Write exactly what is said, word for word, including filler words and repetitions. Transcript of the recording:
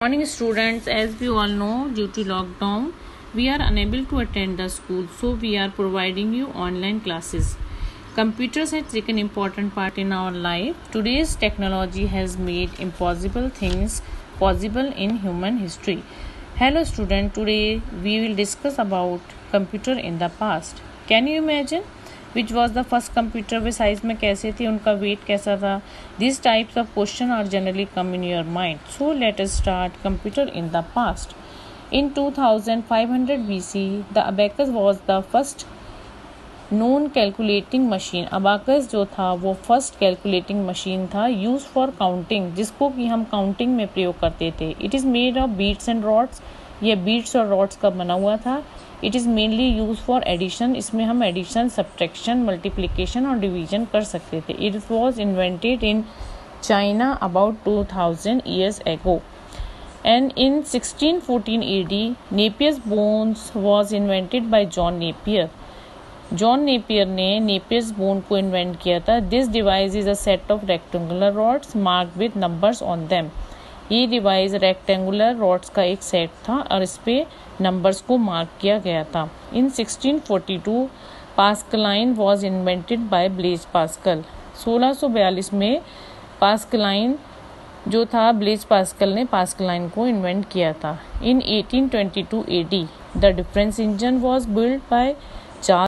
morning, students. As we all know, due to lockdown, we are unable to attend the school, so we are providing you online classes. Computers have taken important part in our life. Today's technology has made impossible things possible in human history. Hello, student. Today we will discuss about computer in the past. Can you imagine? Which was the first computer वे size में कैसे थे, उनका wait कैसा था? These types of question are generally come in your mind. So let us start computer in the past. In two thousand five hundred B C, the abacus was the first known calculating machine. abacus जो था वो first calculating machine था used for counting, जिसको कि हम counting में प्रयोग करते थे. It is made of beads and rods. ये beads और rods का बना हुआ था. It is mainly use for addition. इसमें हम एडिशन, सब्ट्रैक्शन, मल्टीप्लिकेशन और डिवीजन कर सकते थे. It was invented in China about two thousand years ago. And in sixteen fourteen A D Napier's bones was invented by John Napier. John Napier ने Napier's bone को invent किया था. This device is a set of rectangular rods marked with numbers on them. ये device rectangular rods का एक set था और इस पे नंबर्स को मार्क किया गया था. In sixteen forty two Pascaline was invented by Blaise Pascal. सोलह सौ बयालीस में पास्कलाइन जो था, ब्लेज पास्कल ने पास्कलाइन को इन्वेंट किया था. In eighteen twenty two A D the difference engine was build by Charles